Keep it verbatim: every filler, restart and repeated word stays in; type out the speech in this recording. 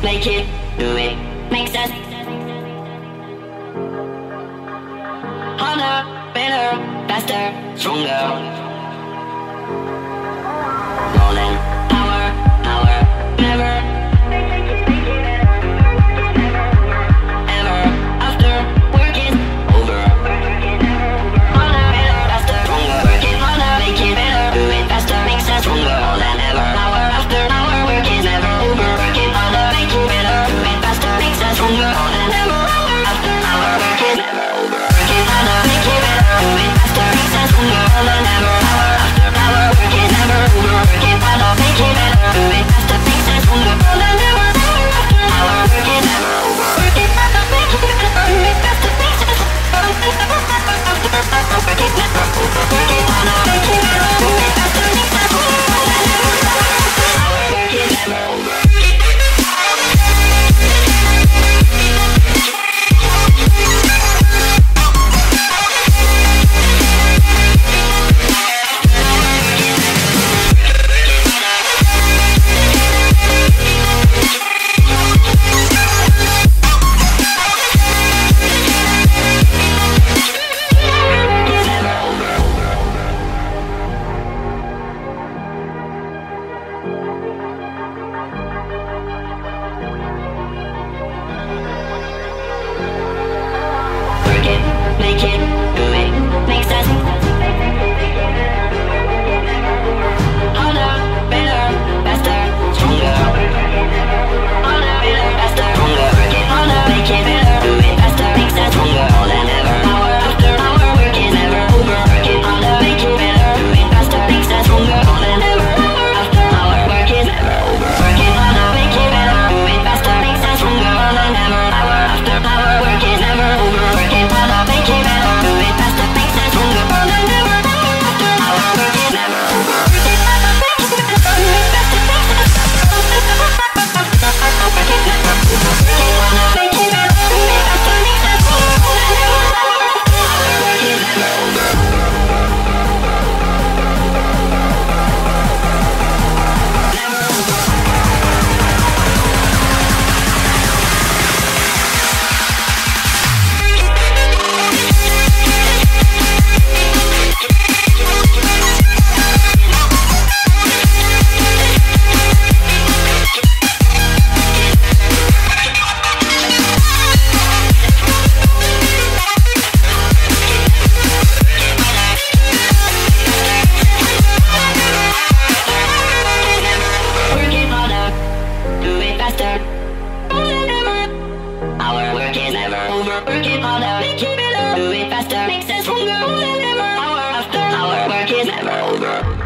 make it, do it, makes us harder, better, faster, stronger. More than power, power, never, ever, after work is over. Harder, better, faster, stronger. Work it harder, make it better, do it faster, makes us stronger. More than ever, hour after hour, work is never over. Work it harder, make it better, do it faster, makes us stronger. More than ever, hour after hour, work is never over. Work it harder, make it better, do it faster, makes us stronger. More than ever, hour after hour, work is never over. Work it harder, make it better, do it faster, makes us stronger. More than ever, hour after hour, work is never over. Work it harder, make it better, do it faster, makes us stronger. Work it never over. Work it harder, make it better, do it faster, makes us stronger. More than ever, hour after hour, work is never over. Make it, do it, makes us harder, better, faster, stronger. Harder, better, faster, stronger. Work it harder, make it better, do it faster, makes us stronger. More than ever, hour after hour, work is never over. Work it harder, make it better, do it faster, makes us stronger. More than ever, hour after hour, work is never over. Work it harder, make it better, do it faster, makes us stronger. More than ever, hour after hour, work is never over. Work it harder, make it better, do it faster, makes us stronger. More than ever, hour after hour, work is never over. Work it harder, make it better, do it faster, makes us stronger. Work it never over. Work it harder, make it better, do it faster, makes us stronger. More than ever, hour after hour, work is never over. Never over. Work it harder, do it faster, more than ever. Our work is never over. Work it harder, make it better, do it faster, makes us stronger. More than ever, hour after hour, work is never over.